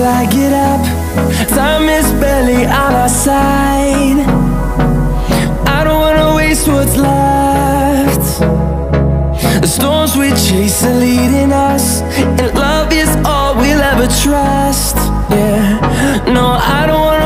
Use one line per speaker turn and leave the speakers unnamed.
till I get up. Time is barely on our side. I don't wanna waste what's left. The storms we chase are leading us, and love is all we'll ever trust. Yeah, no, I don't wanna